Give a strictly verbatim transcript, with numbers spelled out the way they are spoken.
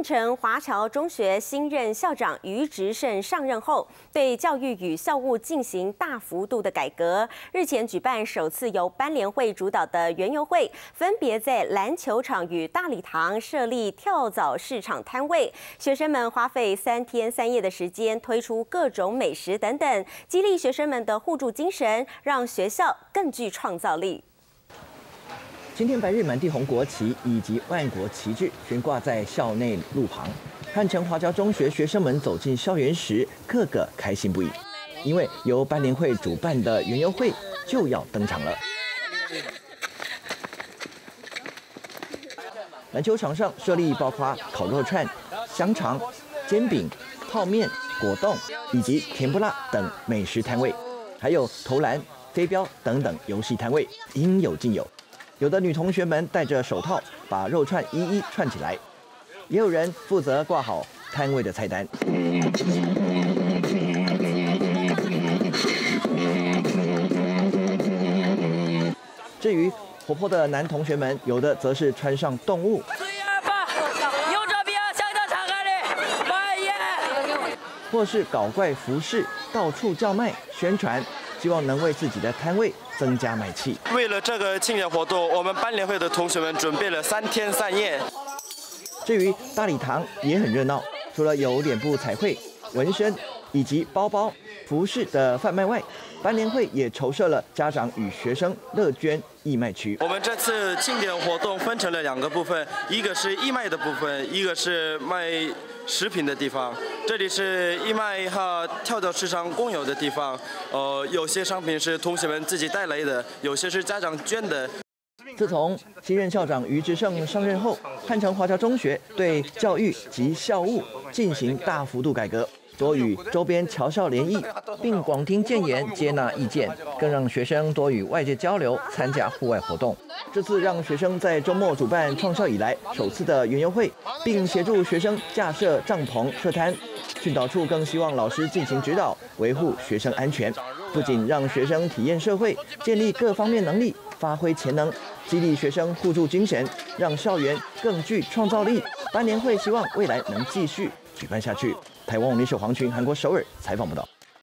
汉城华侨中学新任校长于植胜上任后，对教育与校务进行大幅度的改革。日前举办首次由班联会主导的园游会，分别在篮球场与大礼堂设立跳蚤市场摊位。学生们花费三天三夜的时间，推出各种美食等等，激励学生们的互助精神，让学校更具创造力。 今天白日满地红国旗以及万国旗帜悬挂在校内路旁，汉城华侨中学学生们走进校园时，个个开心不已，因为由班联会主办的园游会就要登场了。篮球场上设立包括烤肉串、香肠、煎饼、泡面、果冻以及甜不辣等美食摊位，还有投篮、飞镖等等游戏摊位，应有尽有。 有的女同学们戴着手套，把肉串一一串起来；也有人负责挂好摊位的菜单。至于活泼的男同学们，有的则是穿上动物，或是搞怪服饰，到处叫卖宣传。 希望能为自己的摊位增加买气。 为了这个庆典活动，我们班联会的同学们准备了三天三夜。 至于大礼堂也很热闹，除了有脸部彩绘、纹身以及包包、服饰的贩卖外，班联会也筹设了家长与学生乐捐义卖区。 我们这次庆典活动分成了两个部分，一个是义卖的部分，一个是卖 食品的地方，这里是义卖和跳蚤市场共有的地方。呃，有些商品是同学们自己带来的，有些是家长捐的。 自从新任校长于植胜上任后，汉城华侨中学对教育及校务进行大幅度改革，多与周边侨校联谊，并广听建言，接纳意见，更让学生多与外界交流，参加户外活动。 这次让学生在周末主办创校以来首次的园游会，并协助学生架设帐篷、设摊。训导处更希望老师进行指导，维护学生安全，不仅让学生体验社会，建立各方面能力，发挥潜能，激励学生互助精神，让校园更具创造力。班联会希望未来能继续举办下去。台湾网联社黄群，韩国首尔采访报道。